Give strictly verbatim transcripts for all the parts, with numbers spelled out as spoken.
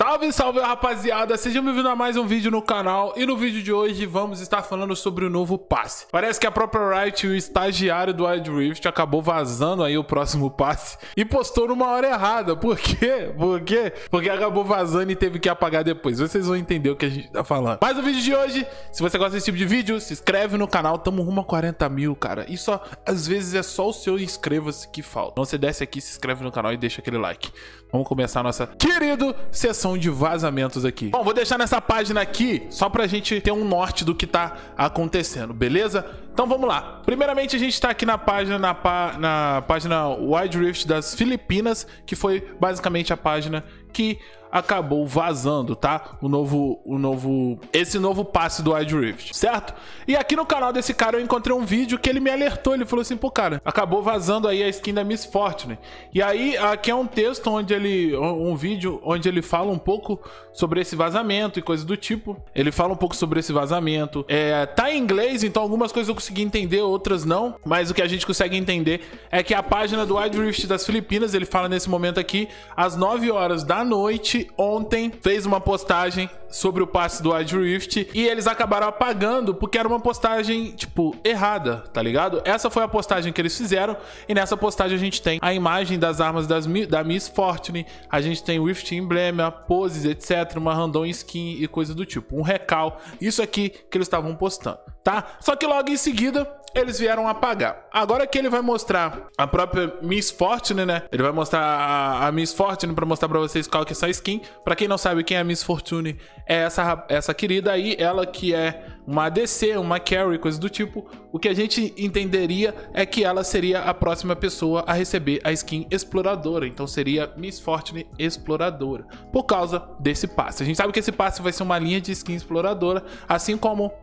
Salve, salve rapaziada, sejam bem-vindos a mais um vídeo no canal. E no vídeo de hoje vamos estar falando sobre o novo passe. Parece que a própria Riot, o estagiário do Wild Rift, acabou vazando aí o próximo passe e postou numa hora errada. Por quê? Por quê? Porque acabou vazando e teve que apagar depois. Vocês vão entender o que a gente tá falando. Mas no vídeo de hoje, se você gosta desse tipo de vídeo, se inscreve no canal. Tamo rumo a quarenta mil, cara. E só, às vezes é só o seu inscreva-se que falta. Então você desce aqui, se inscreve no canal e deixa aquele like. Vamos começar a nossa querida sessão de vazamentos aqui. Bom, vou deixar nessa página aqui só pra gente ter um norte do que tá acontecendo, beleza? Então vamos lá. Primeiramente a gente tá aqui na página na, pá, na página Wild Rift das Filipinas, que foi basicamente a página que acabou vazando, tá? O novo, o novo, esse novo passe do Wild Rift, certo? E aqui no canal desse cara eu encontrei um vídeo que ele me alertou, ele falou assim, pô cara, acabou vazando aí a skin da Miss Fortune. E aí aqui é um texto onde ele, um vídeo onde ele fala um pouco sobre esse vazamento e coisas do tipo. Ele fala um pouco sobre esse vazamento. É, tá em inglês, então algumas coisas eu consegui entender, outras não. Mas o que a gente consegue entender é que a página do Wild Rift das Filipinas, ele fala nesse momento aqui, às nove horas da noite, ontem, fez uma postagem sobre o passe do Wild Rift e eles acabaram apagando porque era uma postagem, tipo, errada, tá ligado? Essa foi a postagem que eles fizeram e nessa postagem a gente tem a imagem das armas das, da Miss Fortune, a gente tem o Rift Emblem, poses, etcétera, uma random skin e coisa do tipo, um recal, isso aqui que eles estavam postando, tá? Só que logo em seguida eles vieram apagar. Agora que ele vai mostrar a própria Miss Fortune, né? Ele vai mostrar a, a Miss Fortune pra mostrar pra vocês qual que é essa skin. Pra quem não sabe quem é a Miss Fortune, é essa, essa querida aí. Ela que é uma A D C, uma carry, coisa do tipo. O que a gente entenderia é que ela seria a próxima pessoa a receber a skin Exploradora. Então seria Miss Fortune Exploradora, por causa desse passe. A gente sabe que esse passe vai ser uma linha de skin Exploradora, assim como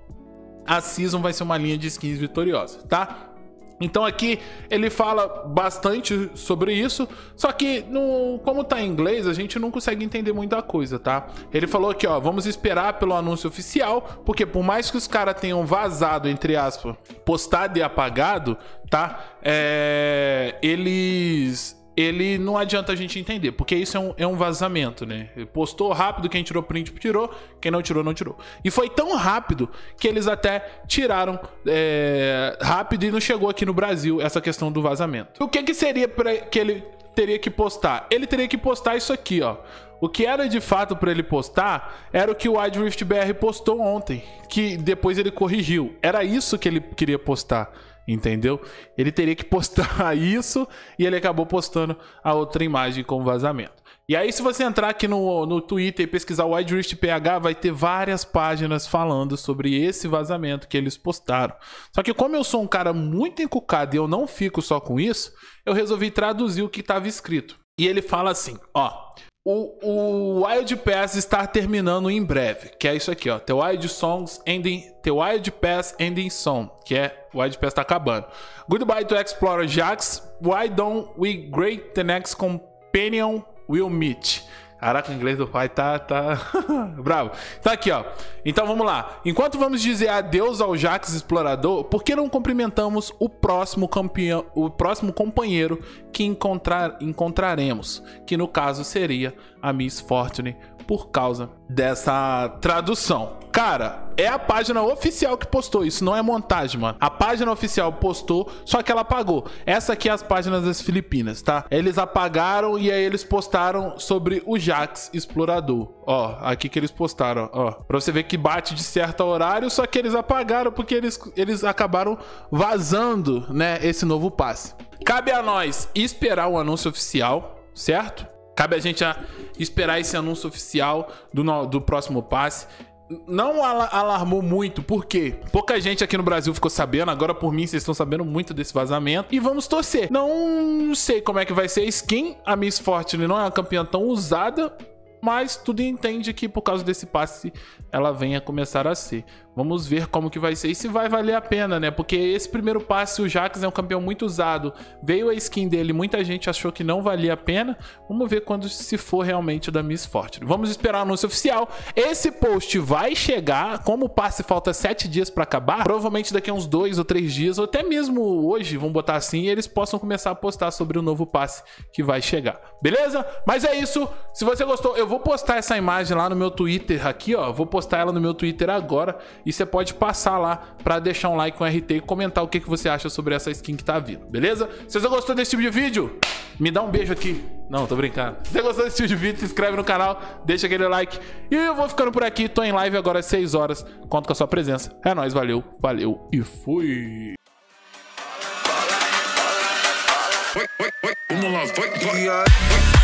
a Season vai ser uma linha de skins vitoriosa, tá? Então aqui ele fala bastante sobre isso, só que no, como tá em inglês, a gente não consegue entender muita coisa, tá? Ele falou aqui, ó, vamos esperar pelo anúncio oficial, porque por mais que os caras tenham vazado, entre aspas, postado e apagado, tá? É, eles... ele não adianta a gente entender, porque isso é um, é um vazamento, né? Ele postou rápido, quem tirou print tirou, quem não tirou, não tirou. E foi tão rápido que eles até tiraram é, rápido e não chegou aqui no Brasil essa questão do vazamento. O que que seria pra, que ele teria que postar? Ele teria que postar isso aqui, ó. O que era de fato para ele postar era o que o Wild Rift B R postou ontem, que depois ele corrigiu. Era isso que ele queria postar. Entendeu? Ele teria que postar isso e ele acabou postando a outra imagem com vazamento. E aí se você entrar aqui no, no Twitter e pesquisar o Wild Rift P H, vai ter várias páginas falando sobre esse vazamento que eles postaram. Só que como eu sou um cara muito encucado e eu não fico só com isso, eu resolvi traduzir o que estava escrito. E ele fala assim, ó... O, o Wild Pass está terminando em breve, que é isso aqui, ó. The Wild Songs Ending, The Wild Pass Ending Song, que é o Wild Pass está acabando. Goodbye to Explorer Jax. Why don't we greet the next companion we'll meet? Caraca, o inglês do pai tá, tá... bravo. Então aqui, ó. Então vamos lá. Enquanto vamos dizer adeus ao Jax Explorador, por que não cumprimentamos o próximo campeão, o próximo companheiro que encontrar, encontraremos? Que no caso seria a Miss Fortune, por causa dessa tradução. Cara, é a página oficial que postou, isso não é montagem, mano. A página oficial postou, só que ela apagou. Essa aqui é as páginas das Filipinas, tá? Eles apagaram e aí eles postaram sobre o Jax Explorador. Ó, aqui que eles postaram, ó. Pra você ver que bate de certo horário, só que eles apagaram porque eles, eles acabaram vazando, né, esse novo passe. Cabe a nós esperar o anúncio oficial, certo? Cabe a gente a esperar esse anúncio oficial do, do próximo passe. Não alarmou muito, porque pouca gente aqui no Brasil ficou sabendo. Agora por mim vocês estão sabendo muito desse vazamento. E vamos torcer. Não sei como é que vai ser a skin. A Miss Fortune não é uma campeã tão usada, mas tudo entende que por causa desse passe ela venha começar a ser. Vamos ver como que vai ser e se vai valer a pena, né? Porque esse primeiro passe, o Jax é um campeão muito usado. Veio a skin dele, muita gente achou que não valia a pena. Vamos ver quando se for realmente da Miss Fortune. Vamos esperar o anúncio oficial. Esse post vai chegar, como o passe falta sete dias pra acabar, provavelmente daqui a uns dois ou três dias, ou até mesmo hoje, vamos botar assim, eles possam começar a postar sobre o novo passe que vai chegar. Beleza? Mas é isso. Se você gostou, eu vou postar essa imagem lá no meu Twitter aqui, ó. Vou postar ela no meu Twitter agora e você pode passar lá pra deixar um like com R T e comentar o que, que você acha sobre essa skin que tá vindo, beleza? Se você gostou desse tipo de vídeo, me dá um beijo aqui. Não, tô brincando. Se você gostou desse tipo de vídeo, se inscreve no canal, deixa aquele like. E eu vou ficando por aqui, tô em live agora às seis horas. Conto com a sua presença. É nóis, valeu, valeu e fui. Vamos lá, vai, vai.